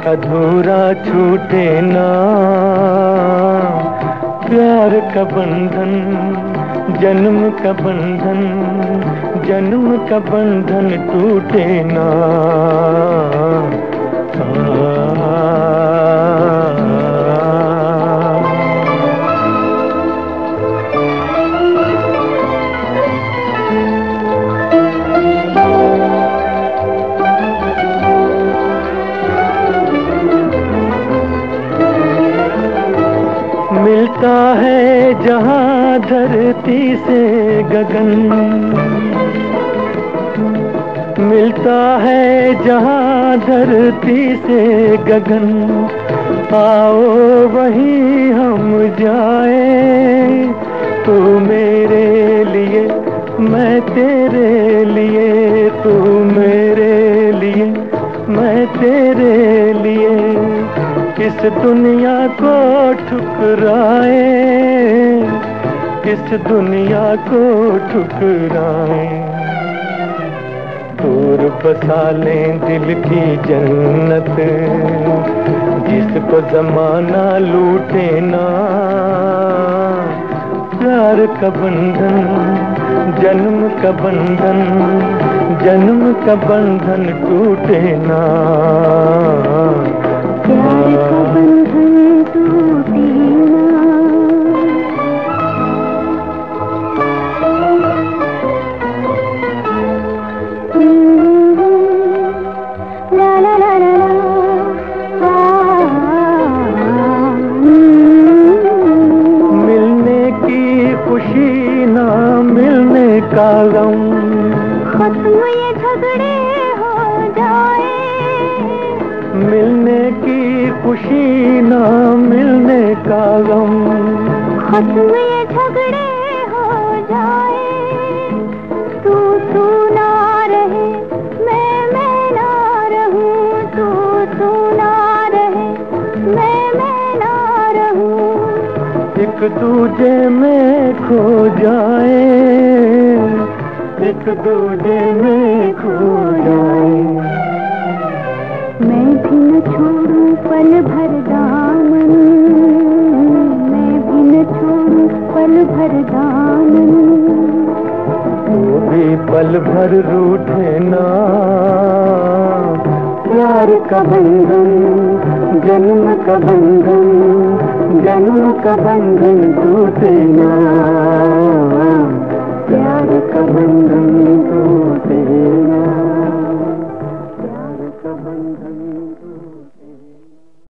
अधूरा छूटे ना प्यार का बंधन, जन्म का बंधन, जन्म का बंधन टूटे ना। मिलता है जहाँ धरती से गगन, मिलता है जहाँ धरती से गगन, आओ वहीं हम जाए, तू मेरे लिए मैं तेरे लिए, तू मेरे लिए मैं तेरे लिए, इस दुनिया को ठुकराए, इस दुनिया को ठुकराए, दूर बसा लें दिल की जन्नत, जिसको जमाना लूटे ना, प्यार का बंधन, जन्म का बंधन, जन्म का बंधन टूटे ना, प्यार का बंधन टूटे ना। ला ला ला ला ला, मिलने की खुशी ना मिलने का गम, खत्म ये झगड़े हो जाए, मिलने की खुशी ना मिलने का गम, खत्म ये झगड़े हो जाए, तू ना रहे मैं ना रहूं, तू ना रहे मैं ना रहूं, एक दूजे में खो जाए, एक दूजे में खो जाए, मैं भी न छोड़ूं पल भर दामन, मैं भी न छोड़ूं पल भर दामन, वो भी पल भर रूठे ना, प्यार का बंधन, जन्म का बंधन, जन्म का बंधन टूटे ना, प्यार का बंधन।